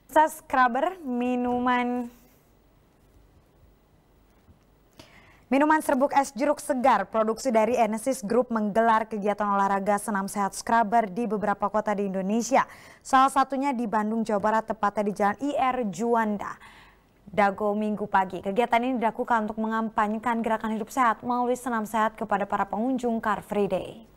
Scrubber, minuman serbuk es jeruk segar produksi dari Enesis Group menggelar kegiatan olahraga senam sehat Scrubber di beberapa kota di Indonesia. Salah satunya di Bandung, Jawa Barat, tepatnya di Jalan IR Juanda, Dago, Minggu pagi. Kegiatan ini dilakukan untuk mengampanyekan gerakan hidup sehat melalui senam sehat kepada para pengunjung Car Free Day.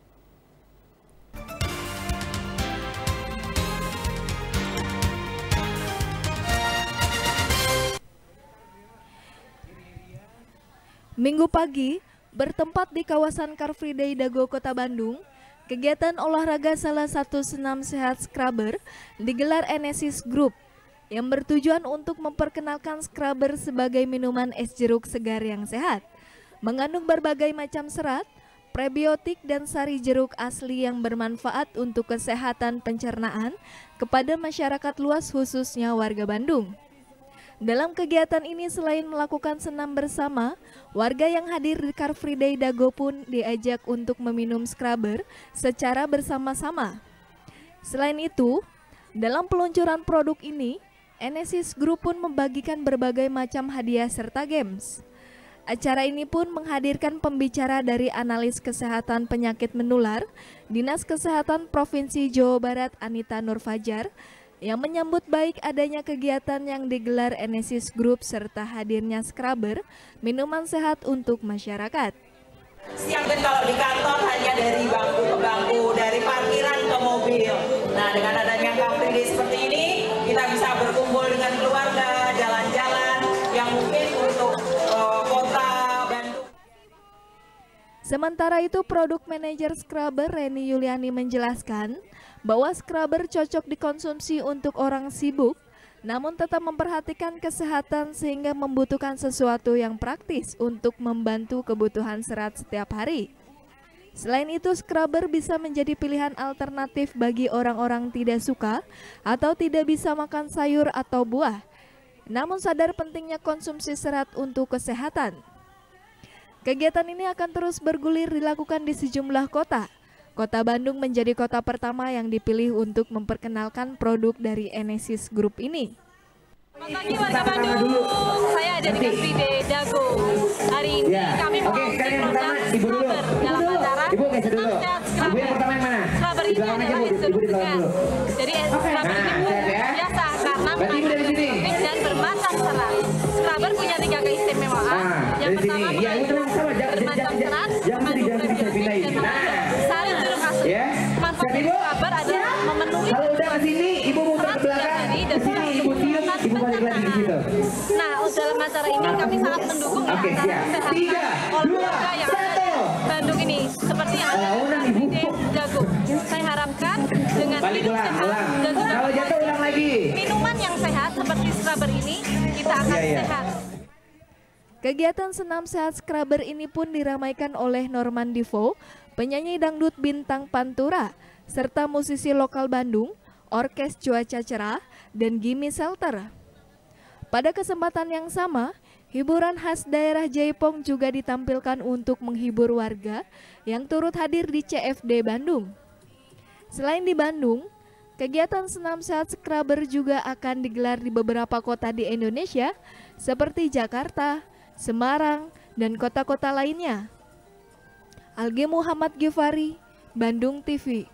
Minggu pagi, bertempat di kawasan Car Free Day Dago, Kota Bandung, kegiatan olahraga salah satu senam sehat Scrubber digelar Enesis Group yang bertujuan untuk memperkenalkan Scrubber sebagai minuman es jeruk segar yang sehat, mengandung berbagai macam serat, prebiotik dan sari jeruk asli yang bermanfaat untuk kesehatan pencernaan kepada masyarakat luas khususnya warga Bandung. Dalam kegiatan ini selain melakukan senam bersama, warga yang hadir di Car Free Day Dago pun diajak untuk meminum Scrubber secara bersama-sama. Selain itu, dalam peluncuran produk ini, Enesis Group pun membagikan berbagai macam hadiah serta games. Acara ini pun menghadirkan pembicara dari Analis Kesehatan Penyakit Menular, Dinas Kesehatan Provinsi Jawa Barat Anita Nur Fajar, yang menyambut baik adanya kegiatan yang digelar Enesis Group serta hadirnya Scrubber, minuman sehat untuk masyarakat. Siang kan kalau di kantor hanya dari bangku ke bangku, dari parkiran ke mobil. Nah, dengan adanya Car Free Day seperti ini, kita bisa berkumpul dengan keluarga, jalan-jalan yang mungkin untuk kota Bandung. Sementara itu, produk manajer Scrubber Reni Yuliani menjelaskan bahwa Scrubber cocok dikonsumsi untuk orang sibuk, namun tetap memperhatikan kesehatan sehingga membutuhkan sesuatu yang praktis untuk membantu kebutuhan serat setiap hari. Selain itu, Scrubber bisa menjadi pilihan alternatif bagi orang-orang tidak suka atau tidak bisa makan sayur atau buah, namun sadar pentingnya konsumsi serat untuk kesehatan. Kegiatan ini akan terus bergulir dilakukan di sejumlah kota. Kota Bandung menjadi kota pertama yang dipilih untuk memperkenalkan produk dari Enesis Group ini. Selamat pagi warga Bandung, saya ada di Car Free Day Dago. Hari ini kami mengikuti program Scrubber dalam acara senam sehat Scrubber. Scrubber ini adalah es jeruk segar. Jadi Scrubber ini pun biasa karena mengandung prebiotik dan bermacam serat. Scrubber punya 3 keistimewaan. Yang pertama mengandung bermacam serat, mengandung prebiotik dan mengandung sari jeruk asli. Manfaat dari Scrubber adalah memenuhi serat dari dan Nah, dalam acara ini kami sangat mendukung ya acara kesehatan olahraga yang ada di Bandung ini, seperti yang ada di Car Free Day Dago. Saya harapkan dengan hidup sehat dan juga minuman yang sehat seperti Scrubber ini, kita akan sehat. Kegiatan senam sehat Scrubber ini pun diramaikan oleh Norman Divo, penyanyi dangdut bintang Pantura, serta musisi lokal Bandung, Orkes Cuaca Cerah, dan Gimme Shelter. Pada kesempatan yang sama, hiburan khas daerah Jaipong juga ditampilkan untuk menghibur warga yang turut hadir di CFD Bandung. Selain di Bandung, kegiatan senam sehat Scrubber juga akan digelar di beberapa kota di Indonesia seperti Jakarta, Semarang, dan kota-kota lainnya. Algi Muhammad Gifari, Bandung TV.